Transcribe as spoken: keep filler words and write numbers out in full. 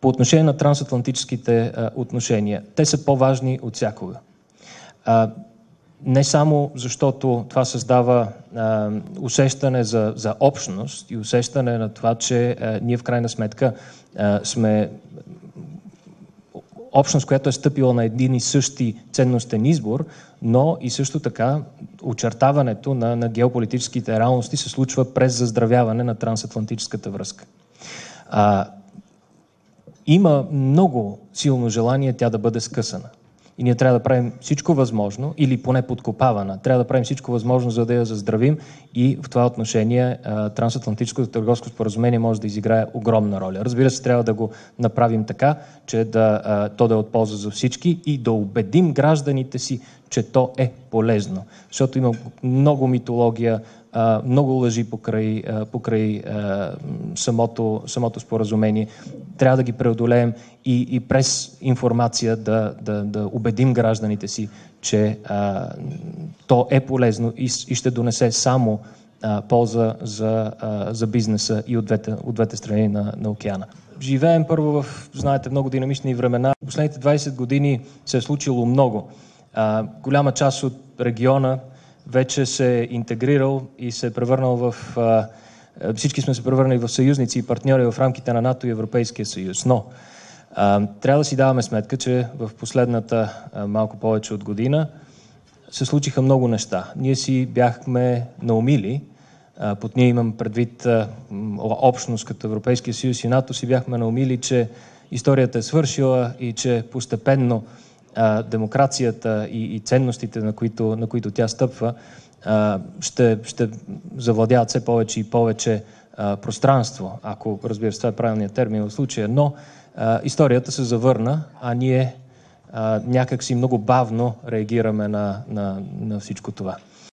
По отношение на трансатлантическите а, отношения, те са по-важни от всякога. А, не само защото това създава а, усещане за, за общност и усещане на това, че а, ние в крайна сметка а, сме общност, която е стъпила на един и същи ценностен избор, но и също така очертаването на, на геополитическите реалности се случва през заздравяване на трансатлантическата връзка. А, има много силно желание тя да бъде скъсана. И ние трябва да правим всичко възможно, или поне подкопавана, трябва да правим всичко възможно, за да я заздравим, и в това отношение а, трансатлантическото търговско споразумение може да изиграе огромна роля. Разбира се, трябва да го направим така, че да, а, то да е от полза за всички и да убедим гражданите си, че то е полезно. Защото има много митология, а, много лъжи покрай, а, покрай а, самото, самото споразумение. Трябва да ги преодолеем и, и през информация да, да, да убедим гражданите си, че а, то е полезно и, и ще донесе само а, полза за, а, за бизнеса и от двете, от двете страни на, на океана. Живеем първо в, знаете, много динамични времена. В последните двайсет години се е случило много. А, голяма част от региона вече се е интегрирал и се е превърнал в... А, всички сме се превърнали в съюзници и партньори в рамките на НАТО и Европейския съюз. Но а, трябва да си даваме сметка, че в последната а, малко повече от година се случиха много неща. Ние си бяхме наумили, а, под ние имам предвид а, общност като Европейския съюз и НАТО, си бяхме наумили, че историята е свършила и че постепенно а, демокрацията и, и ценностите, на които, на които тя стъпва, Ще, ще завладяват все повече и повече а, пространство, ако, разбира се, това е правилният термин в случая, но а, историята се завърна, а ние а, някак си много бавно реагираме на, на, на всичко това.